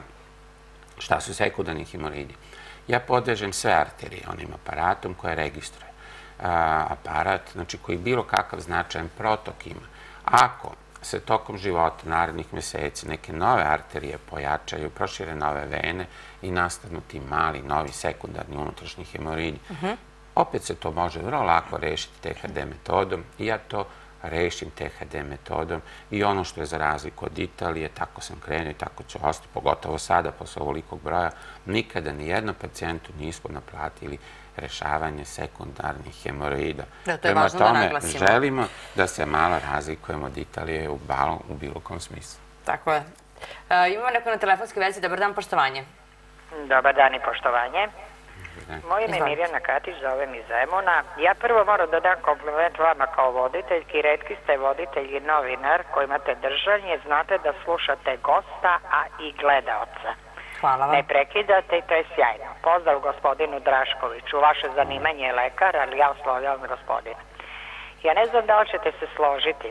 šta su sekundarni hemoroidi? Ja podvežem sve arterije onim aparatom koje registruje. Aparat, znači koji bilo kakav značajan protok ima. Ako se tokom života, narednih meseci, neke nove arterije pojačaju, prošire nove vene i nastanu ti mali, novi, sekundarni, unutrašnji hemoroidi. Opet se to može vrlo lako rešiti THD metodom i ja to rešim THD metodom i ono što je za razliku od Italije, tako sam krenuo i tako ću ostati, pogotovo sada, posle ovolikog broja, nikada ni jednom pacijentu nismo naplatili rešavanje sekundarnih hemoroida. Da, to je važno da naglasimo. Prema tome, želimo da se malo razlikujemo od Italije u bilo kom smislu. Tako je. Imamo neko na telefonskoj vezi. Dobar dan, poštovanje. Dobar dan i poštovanje. Moje ime je Mirjana Katić, zovem iz Zemuna. Ja prvo moram da dam kompliment vama kao voditeljki. Retki ste voditelj i novinar koji imate držanje. Znate da slušate gosta, a i gledaoca. Hvala vam. Ne prekidate i to je sjajno. Pozdrav gospodinu Draškoviću. Vaše zanimanje je lekar, ali ja oslovljavam gospodina. Ja ne znam da li ćete se složiti.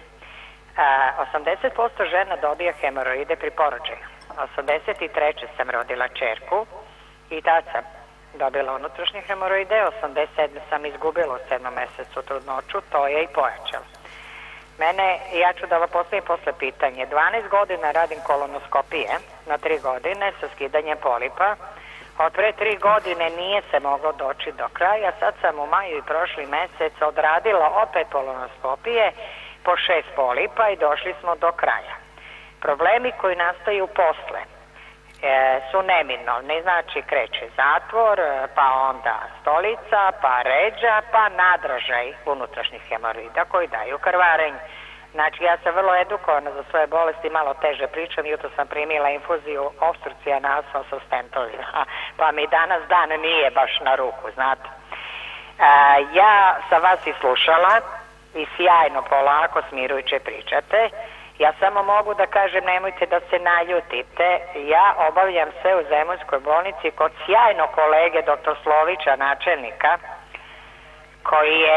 80% žena dobija hemoroide pri porođaju. 83. sam rodila čerku i tad sam dobila unutrašnje hemoroide. 87. sam izgubila u 7. mesecu trudnoću, to je i pojačalo. Ja ću da vam postavim posle pitanje. 12 godina radim kolonoskopije na 3 godine sa skidanjem polipa. Od pre 3 godine nije se moglo doći do kraja. Sad sam u maju i prošli mesec odradila opet kolonoskopije po 6 polipa i došli smo do kraja. Problemi koji nastaju posle su neminovni, znači kreće zatvor, pa onda stolica, pa ređa, pa nadražaj unutrašnjih hemoroida koji daju krvarenje. Znači ja sam vrlo edukovana za svoje bolesti, malo teže pričam, jutro sam primila infuziju opstrukcija nasva sa stentovima, pa mi danas dan nije baš na ruku, znate. Ja sam vas i slušala i sjajno, polako, smirujuće pričate. Ja samo mogu da kažem, nemojte da se naljutite. Ja obavljam sve u Zemunskoj bolnici kod sjajnog kolege dr. Slovića, načelnika, koji je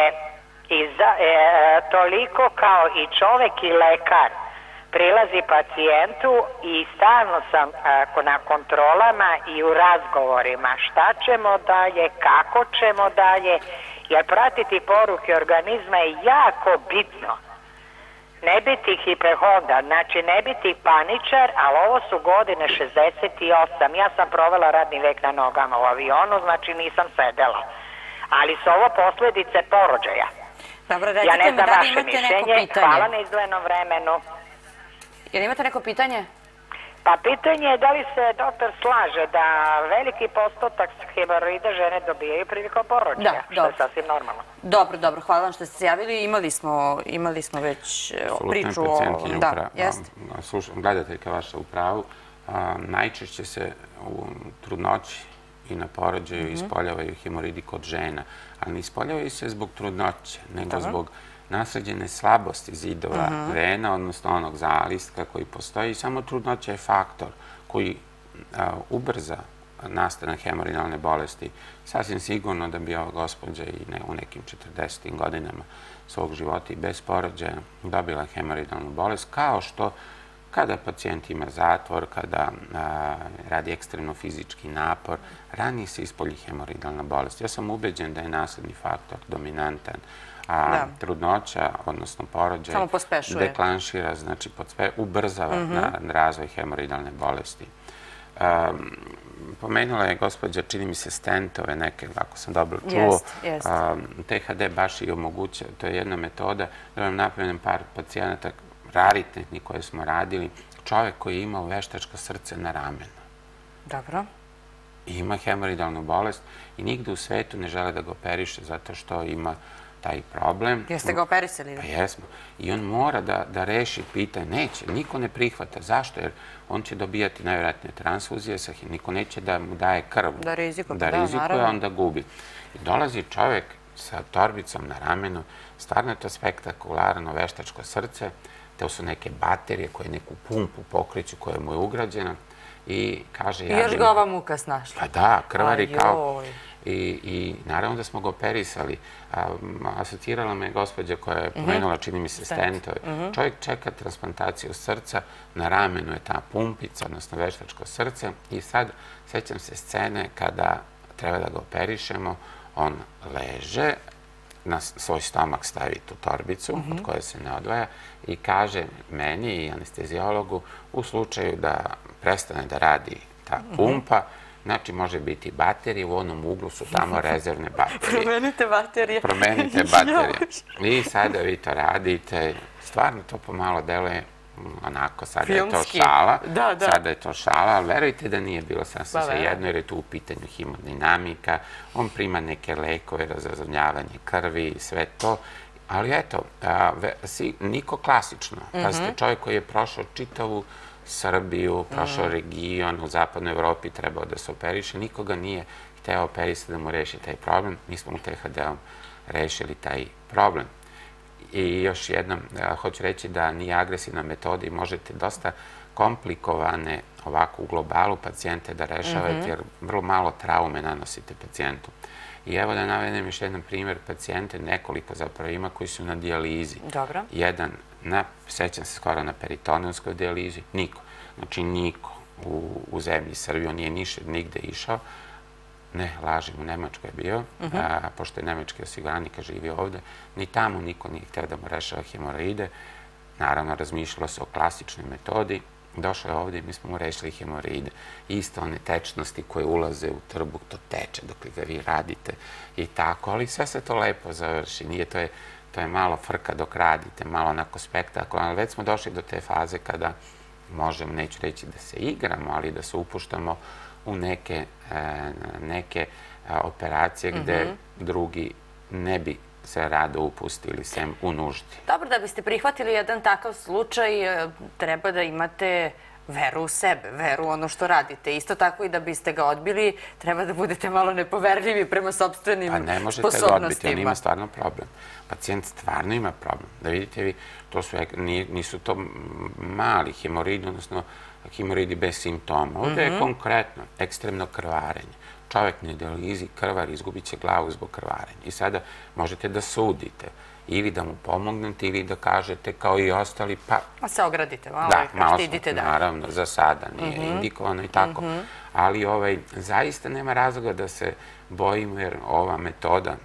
toliko kao i čovek i lekar prilazi pacijentu i stalno sam na kontrolama i u razgovorima šta ćemo dalje, kako ćemo dalje, jer pratiti poruke organizma je jako bitno. Ne biti hiperhonda, znači ne biti paničar, ali ovo su godine 68. Ja sam provela radni vek na nogama u avionu, znači nisam sedela. Ali su ovo posljedice porođaja. Dobro, recite mi, da li imate neko pitanje? Hvala na izdvojenom vremenu. Jel imate neko pitanje? Pa pitanje je da li se doktor slaže da veliki postotak hemoroida žene dobijaju prilikom porođaja, što je sasvim normalno. Dobro, hvala vam što ste se javili. Imali smo već priču o... Gledateljka vaša u pravu. Najčešće se u trudnoći i na porođaju ispoljavaju hemoroidi kod žena, ali ne ispoljavaju se zbog trudnoće, nego zbog nasleđene slabosti zidova vena, odnosno onog zalistka koji postoji. Samo trudnoća je faktor koji ubrza nastanak hemoroidalne bolesti. Sasvim sigurno da bi ova gospođa i u nekim 40. godinama svog života i bez porođaja dobila hemoroidalnu bolest, kao što kada pacijent ima zatvor, kada radi ekstremno fizički napor, ranije se ispolji hemoroidalna bolest. Ja sam ubeđen da je nasledni faktor dominantan, a trudnoća, odnosno porođaj, deklanšira, znači ubrzava razvoj hemoroidalne bolesti. Pomenula je gospođa, čini mi se, stentove neke, ako sam dobro čuo. THD baš i omogućava, to je jedna metoda, da vam napravim par pacijenata, raritetni koje smo radili, čovek koji je imao veštačko srce na ramenu. Dobro. Ima hemoroidalnu bolest i nigde u svetu ne žele da ga operiše zato što ima taj problem. Jeste ga operisali? Pa jesmo. I on mora da reši pitanje. Neće, niko ne prihvata. Zašto? Jer on će dobijati najvjerojatnije transfuzije, niko neće da mu daje krv. Da rizikuje, onda gubi. I dolazi čovek sa torbicom na ramenu, stvarno je to spektakularno veštačko srce, to su neke baterije koje neku pumpu pokreću koja mu je ugrađena i kaže... I još ga ova muka snašla. Pa da, krvari kao... I naravno da smo ga operisali. Asocirala me gospođa koja je pomenula, čini mi se, stentove. Čovjek čeka transplantaciju srca, na ramenu je ta pumpica, odnosno veštačko srce i sad sećam se scene kada treba da ga operišemo, on leže, na svoj stomak stavi tu torbicu od koje se ne odvaja i kaže meni i anestezijologu u slučaju da prestane da radi ta pumpa, znači može biti baterije, u onom uglu su tamo rezervne baterije. Promenite baterije. Promenite baterije. I sada vi to radite, stvarno to pomalo deluje onako, sada je to šala, sada je to šala, ali verujte da nije bilo sasvim svejedno, jer je tu u pitanju hemodinamika, on prima neke lekove, razazvnjavanje krvi i sve to, ali eto, niko klasično. Pazite, čovjek koji je prošao čitavu Srbiju, prošao region, u zapadnoj Evropi trebao da se operiše, nikoga nije hteo operisati da mu reši taj problem, mi smo u THD-om rešili taj problem. I još jednom, hoću reći da nije agresivna metoda i možete dosta komplikovane ovako u globalu pacijente da rešavate, jer vrlo malo traume nanosite pacijentu. I evo da navedem još jedan primjer pacijente, nekoliko zapravo ima koji su na dijalizi. Dobro. Jedan, sećam se skoro na peritonijskoj dijalizi, niko. Znači niko u zemlji Srbije, on nije nigde išao. Ne, lažem, u Nemačkoj je bio, pošto je nemački osiguranik živio ovde, ni tamo niko nije hteo da mu rešava hemoroide. Naravno, razmišljalo se o klasičnoj metodi, došao je ovde i mi smo mu rešili hemoroide. Isto one tečnosti koje ulaze u trbuh, to teče dok ga vi radite i tako, ali sve se to lepo završi. Nije, to je malo frka dok radite, malo onako spektakularno, ali već smo došli do te faze kada možemo, neću reći da se igramo, ali da se upuštamo u neke operacije gde drugi ne bi se rado upustili sem u nuždi. Dobro, da biste prihvatili jedan takav slučaj, treba da imate veru u sebe, veru u ono što radite. Isto tako i da biste ga odbili, treba da budete malo nepoverljivi prema sopstvenim sposobnostima. Pa ne možete ga odbiti, on ima stvarno problem. Pacijent stvarno ima problem. Da vidite vi, nisu to mali hemoroidi, odnosno hemoroidi bez simptoma. Ovdje je konkretno ekstremno krvarenje. Čovjek na dijalizi krvar, izgubit će glavu zbog krvarenja. I sada možete da sudite ili da mu pomognete ili da kažete kao i ostali, pa se ogradite malo i kažete idite dalje. Naravno, za sada nije indikovano i tako. Ali zaista nema razloga da se bojimo, jer ova metoda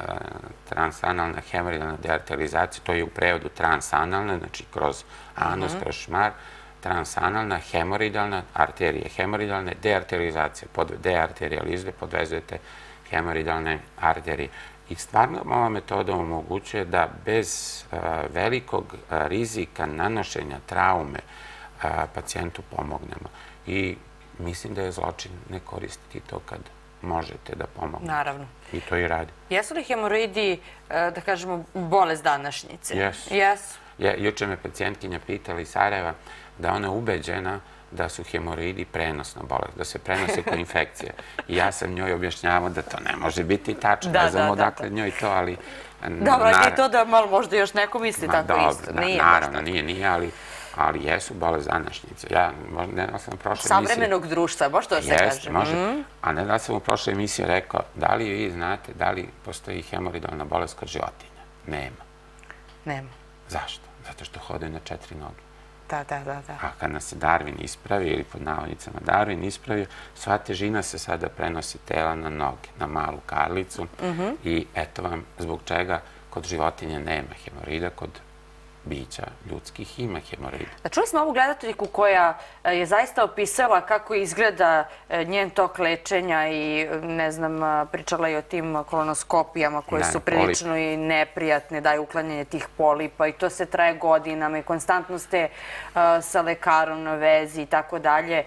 transanalna hemoroidalna dearterizacija, to je u prevodu transanalna, znači kroz anus, kroz šmar, transanalna hemoroidalna arterije, hemoroidalne dearterizacije, dearterijalizme podvezujete hemoroidalne arterije. I stvarno ova metoda omogućuje da bez velikog rizika nanošenja traume pacijentu pomognemo. I mislim da je zločin ne koristiti to kad možete da pomognete. Naravno. I to i radi. Jesu li hemoroidi, da kažemo, bolest današnjice? Jesu. Juče me pacijentkinja pitala iz Sarajeva da ona je ubeđena da su hemoroidi prenosna bolest, da se prenose kao infekcija. I ja sam njoj objašnjavao da to ne može biti tačno. Ne znam odakle njoj to, ali... Dobro, i to da malo možda još neko misli tako isto. Naravno, nije, ali jesu bolest današnjice. Ja ne sam u prošloj emisiji... Savremenog društva, može to se kaže? Jeste, može. A ne da sam u prošloj emisiji rekao, da li vi znate da li postoji hemoroidalna bolest kod životinja? Nema. Nema. Zašto? Zato što hodaju na 4 noge. Da. A kad nas se Darwin ispravi, ili pod navodnicama Darwin ispravio, sva težina se sada prenosi tela na noge, na malu karlicu i eto vam zbog čega kod životinja nema hemoroida, kod bića ljudskih ima hemoroida. Čuli smo ovu gledateljku koja je zaista opisala kako izgleda njen tok lečenja i, ne znam, pričala i o tim kolonoskopijama koje su prilično i neprijatne, daju uklanjanje tih polipa i to se traje godinama i konstantno ste sa lekarom na vezi i tako dalje.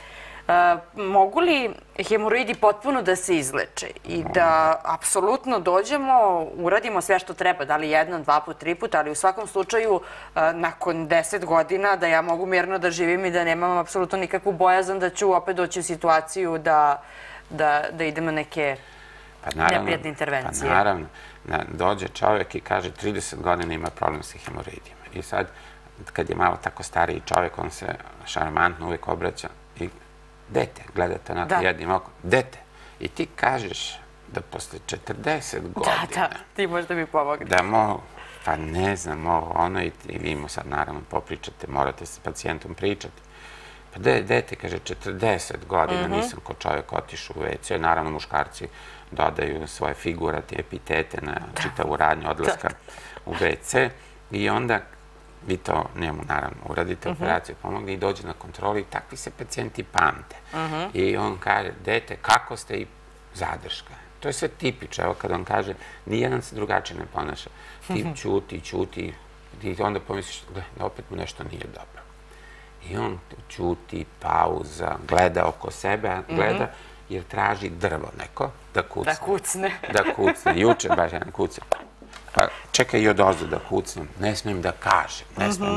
Mogu li hemoroidi potpuno da se izleče i da apsolutno dođemo, uradimo sve što treba, da li jednom, 2 put, 3 put, ali u svakom slučaju nakon 10 godina da ja mogu mirno da živim i da nemam apsolutno nikakvu bojazan da ću opet doći u situaciju da idem na neke neprijatne intervencije? Pa naravno, dođe čovjek i kaže 30 godina ima problem sa hemoroidima. I sad, kad je malo tako stariji čovjek, on se šarmantno uvijek obraća i dete, gledate onako jednim okom, dete. I ti kažeš da posle 40 godina... Da, ti možda mi pomogne. Da mogu, pa ne znam, ono i vi mu sad naravno popričate, morate s pacijentom pričati. Pa dete, kaže, 40 godina nisam ko čovjek otišao u WC. Naravno, muškarci dodaju svoje figurativne epitete na čitavu radnju odlaska u WC. I onda vi to njemu, naravno, uradite operaciju, pomogne i dođe na kontrolu i takvi se pacijenti pamte. I on kaže, dete, kako ste i zadrška. To je sve tipično. Evo kad on kaže, nijedan se drugačije ne ponaša. Ti ćuti i onda pomisliš da opet mu nešto nije dobro. I on ćuti, pauza, gleda oko sebe, gleda jer traži drvo neko da kucne. Da kucne. Da kucne. Juče baš jedan kucne. Pa čekaj i odozdu da kucnem. Ne smijem da kažem,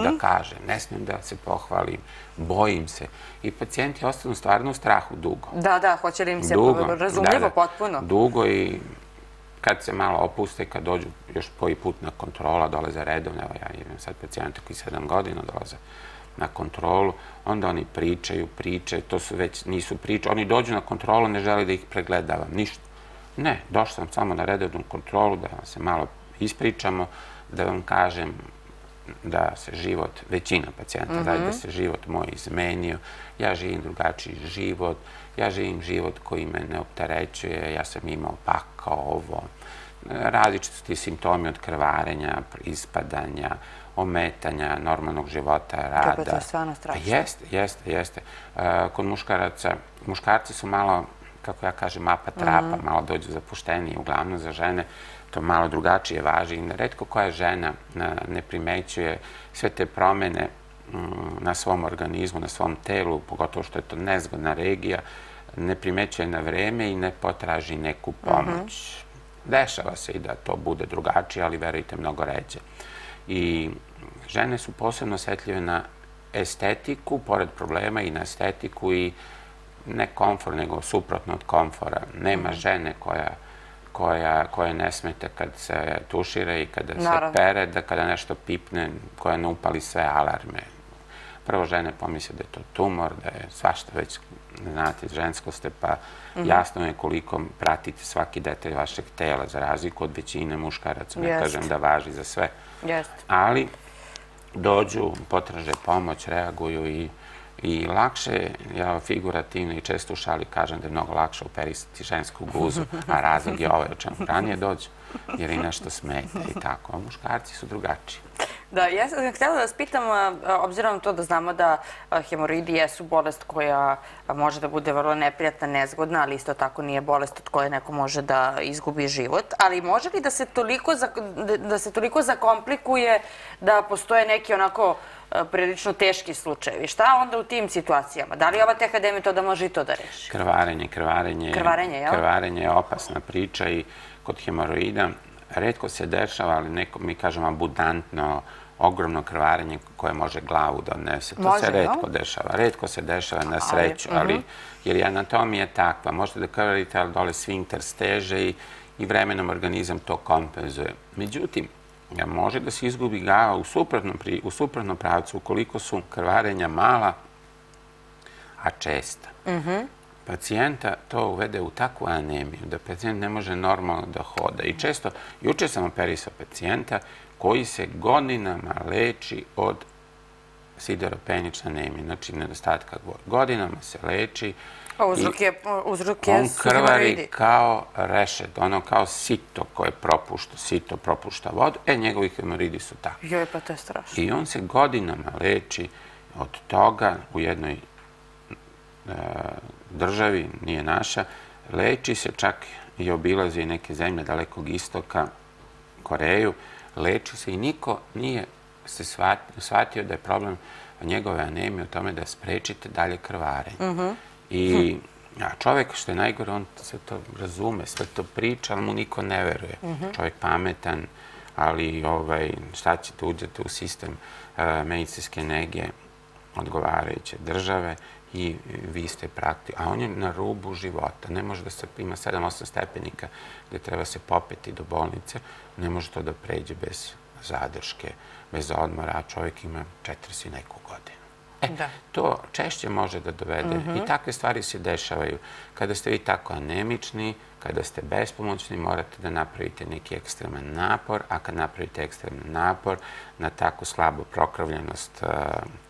ne smijem da se pohvalim, bojim se. I pacijenti ostanu stvarno u strahu dugo. Da, hoće li im se razumljivo potpuno? Dugo i kad se malo opuste, kad dođu još koji put na kontrola, dolaze redovno, evo ja imam sad pacijenta koji 7 godina dolaze na kontrolu, onda oni pričaju, to su već, nisu priče, oni dođu na kontrolu, ne žele da ih pregledavam, ništa. Ne, došao sam samo na redovnu kontrolu, da se malo ispričamo, da vam kažem da se život, većina pacijenta, da se život moj izmenio, ja živim drugačiji život, ja živim život koji me ne opterećuje, ja sam imao pakao ovo, različiti simptomi od krvarenja, ispadanja, ometanja normalnog života, rada. To je stvarno strašno. Jeste. Kod muškaraca, muškarci su malo, kako ja kažem, mapa trapa, malo dođu zapušteniji, uglavnom za žene to malo drugačije važi i retko koja žena ne primećuje sve te promene na svom organizmu, na svom telu, pogotovo što je to nezgodna regija, ne primećuje na vreme i ne potraži neku pomoć. Dešava se i da to bude drugačije, ali verujte, mnogo ređe. I žene su posebno osetljive na estetiku, pored problema i na estetiku i ne komfor, nego suprotno od komfora. Nema žene koja ne smete kad se tušira i kada se pere, da kada nešto pipne, koja ne upali sve alarme. Prvo žene pomisle da je to tumor, da je svašta već, znate, žensko ste, pa jasno je koliko pratite svaki detalj vašeg tela, za razliku od većine muškaraca, ne kažem da važi za sve. Ali dođu, potraže pomoć, reaguju i lakše, ja figurativno i često u šali kažem da je mnogo lakše operisati žensku guzu, a razlog je ovaj o čemu ranije dođu, jer i nešto smeta i tako, a muškarci su drugačiji. Da, ja sam htjela da vas pitam, obzirom na to da znamo da hemoroidi jesu bolest koja može da bude vrlo neprijatna, nezgodna, ali isto tako nije bolest od koje neko može da izgubi život, ali može li da se toliko zakomplikuje da postoje neki onako prilično teški slučajevi? Šta onda u tim situacijama? Da li ova THD metoda može i to da reši? Krvarenje je opasna priča i kod hemoroida retko se dešava, ali neko, mi kažemo, abundantno, ogromno krvarenje koje može glavu da odnese. To se retko dešava. Retko se dešava na sreću, ali jer je anatomija takva. Možete da krvarite, ali dole sfinkter steže i vremenom organizam to kompenzuje. Međutim, može da se izgubi glava u suprotnom pravcu ukoliko su krvarenja mala, a česta. Pacijenta to uvede u takvu anemiju da pacijent ne može normalno da hoda. I često, juče sam operisao pacijenta koji se godinama leči od sideropenične anemije, znači nedostatka godinama se leči. Uzrok je on krvari kao rešet, ono kao sito koje propušta vodu, njegovi hemoridi su tako. Joj, pa to je strašno. I on se godinama leči od toga u jednoj državi, nije naša, leči se, čak i obilazi neke zemlje dalekog istoka, Koreju, leči se i niko nije se shvatio da je problem njegove anemije u tome da sprečite dalje krvarenje. I čovjek, što je najgore, on sve to razume, sve to priča, ali mu niko ne veruje. Čovjek pametan, ali šta ćete, uđete u sistem medicinske nege odgovarajuće države i vi ste praktično, a on je na rubu života. Ne može da se ima 7-8 stepenika gde treba se popeti do bolnice, ne može to da pređe bez zadrške, bez odmora, a čovjek ima 40 i neku godinu. To češće može da dovede i takve stvari se dešavaju. Kada ste vi tako anemični, kada ste bespomoćni, morate da napravite neki ekstreman napor, a kad napravite ekstreman napor na tako slabu prokrvljenost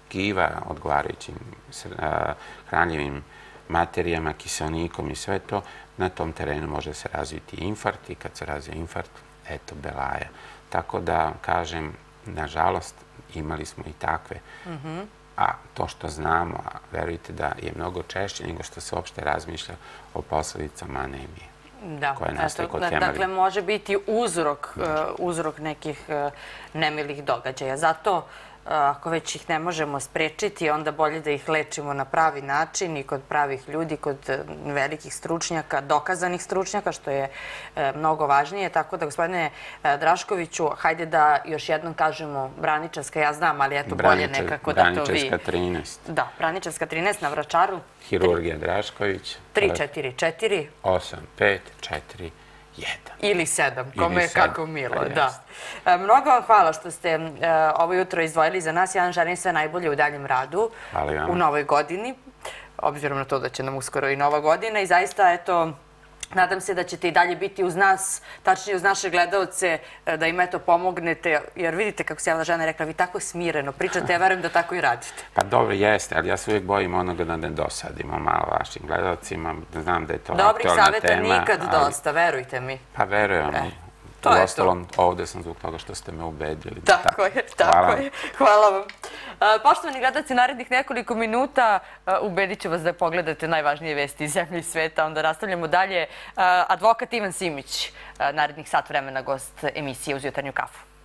tkiva odgovarajućim hranjivim materijama, kiselnikom i sve to, na tom terenu može se razviti infarkt i kad se razvije infarkt, eto, belaja. Tako da, kažem, nažalost, imali smo i takve. A to što znamo, verujte da je mnogo češće nego što se uopšte razmišlja o posledicama anemije. Da, dakle može biti uzrok nekih nemilih događaja. Zato, ako već ih ne možemo sprečiti, onda bolje da ih lečimo na pravi način i kod pravih ljudi, kod velikih stručnjaka, dokazanih stručnjaka, što je mnogo važnije. Tako da, gospodine Draškoviću, hajde da još jednom kažemo Braničevska, ja znam, ali eto bolje nekako da to vi... Braničevska 13. Da, Braničevska 13 na Vračaru. Hirurgija Drašković. 344 8541. Ili 7, kome je kako milo. Mnogo vam hvala što ste ovo jutro izdvojili za nas. Ja vam želim sve najbolje u daljem radu u novoj godini, obzirom na to da će nam uskoro i nova godina. I zaista, eto, nadam se da ćete i dalje biti uz nas, tačnije uz naše gledalce, da im eto pomognete. Jer vidite kako se javna žena rekla, vi tako smireno pričate, ja verujem da tako i radite. Pa dobro, jeste, ali ja se uvijek bojim onoga da ne dosadimo malo vašim gledalcima. Znam da je to aktualna tema. Dobrih savjeta nikad dosta, verujte mi. Pa verujem. U ostalom, ovde sam zbog toga što ste me ubedili. Tako je, tako je. Hvala vam. Poštovani gledalci, narednih nekoliko minuta ubedit ću vas da pogledate najvažnije vesti iz zemlje i sveta. Onda nastavljamo dalje. Advokat Ivan Simić, narednih sat vremena gost emisije Uz jutarnju kafu.